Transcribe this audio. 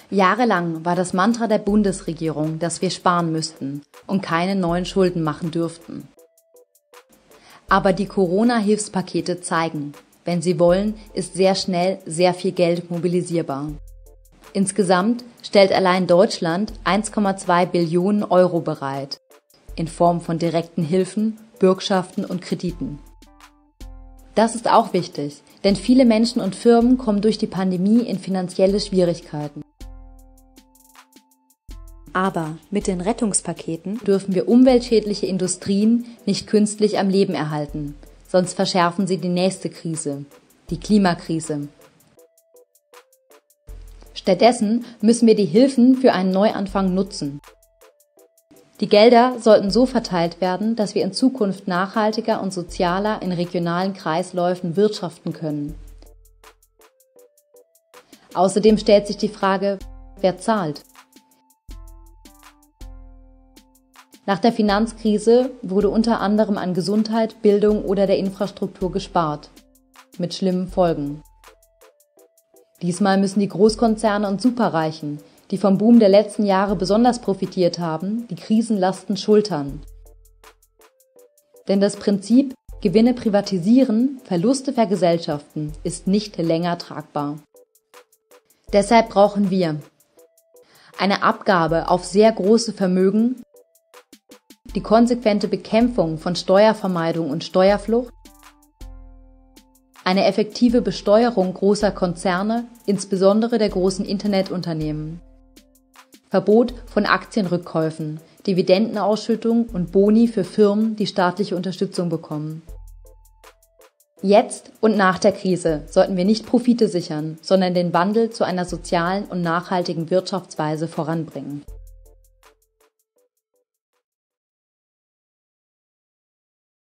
Jahrelang war das Mantra der Bundesregierung, dass wir sparen müssten und keine neuen Schulden machen dürften. Aber die Corona-Hilfspakete zeigen, wenn sie wollen, ist sehr schnell sehr viel Geld mobilisierbar. Insgesamt stellt allein Deutschland 1,2 Billionen Euro bereit, in Form von direkten Hilfen, Bürgschaften und Krediten. Das ist auch wichtig, denn viele Menschen und Firmen kommen durch die Pandemie in finanzielle Schwierigkeiten. Aber mit den Rettungspaketen dürfen wir umweltschädliche Industrien nicht künstlich am Leben erhalten, sonst verschärfen sie die nächste Krise, die Klimakrise. Stattdessen müssen wir die Hilfen für einen Neuanfang nutzen. Die Gelder sollten so verteilt werden, dass wir in Zukunft nachhaltiger und sozialer in regionalen Kreisläufen wirtschaften können. Außerdem stellt sich die Frage, wer zahlt? Nach der Finanzkrise wurde unter anderem an Gesundheit, Bildung oder der Infrastruktur gespart, mit schlimmen Folgen. Diesmal müssen die Großkonzerne und Superreichen, die vom Boom der letzten Jahre besonders profitiert haben, die Krisenlasten schultern. Denn das Prinzip Gewinne privatisieren, Verluste vergesellschaften ist nicht länger tragbar. Deshalb brauchen wir eine Abgabe auf sehr große Vermögen, die konsequente Bekämpfung von Steuervermeidung und Steuerflucht, eine effektive Besteuerung großer Konzerne, insbesondere der großen Internetunternehmen, Verbot von Aktienrückkäufen, Dividendenausschüttung und Boni für Firmen, die staatliche Unterstützung bekommen. Jetzt und nach der Krise sollten wir nicht Profite sichern, sondern den Wandel zu einer sozialen und nachhaltigen Wirtschaftsweise voranbringen.